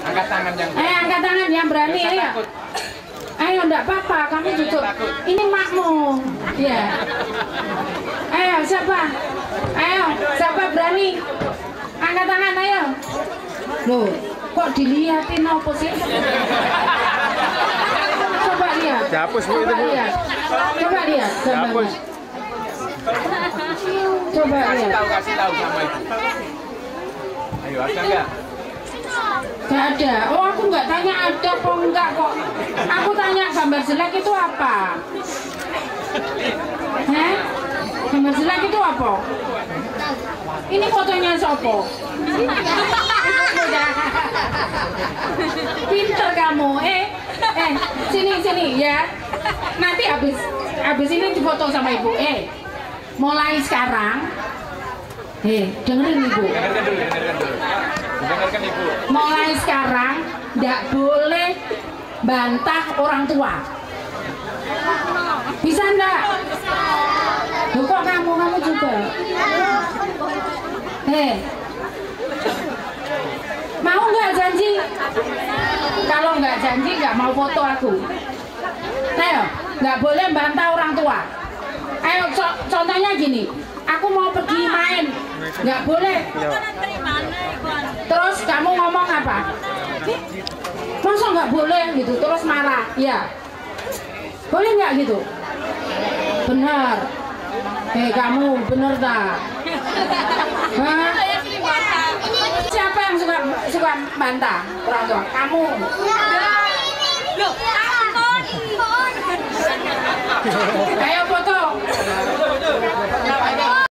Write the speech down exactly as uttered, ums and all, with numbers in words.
Angkat tangan yang berani. Eh, angkat tangan yang berani ya. Ayo, enggak apa-apa, kamu duduk. Ini makmu. Iya. Ayo, siapa? Ayo, siapa berani? Angkat tangan, ayo. Loh, kok dilihatin apa sih? Coba lihat. Dihapus Bu itu Bu. Lihat. Coba lihat. Dihapus. Coba Kasih lihat. tahu, kasih tahu sama Ibu. Ayo, ada enggak? Gak ada. Oh, aku nggak tanya ada apa enggak kok. Aku tanya gambar jelek itu apa? Hah? Gambar jelek itu apa? Ini fotonya siapa? Pinter kamu. Eh, eh, sini sini ya. Nanti habis habis ini difoto sama Ibu. Eh, mulai sekarang. Eh, dengerin Ibu. Dengarkan dulu, dengarkan dulu. Dengarkan Ibu. Mulai sekarang nggak boleh bantah orang tua. Bisa enggak? Loh, kok kamu kamu juga? Hei, mau nggak janji? Kalau nggak janji nggak mau foto aku. Ayo, nggak boleh bantah orang tua. Ayo, co contohnya gini. Aku mau pergi main, nggak boleh. Terus kamu ngomong apa? Masa nggak boleh gitu, terus marah, ya? Boleh nggak gitu? Benar. Eh kamu bener tak? Hah? Siapa yang suka suka bantah orang tua? Kamu? Loh, Ayo foto.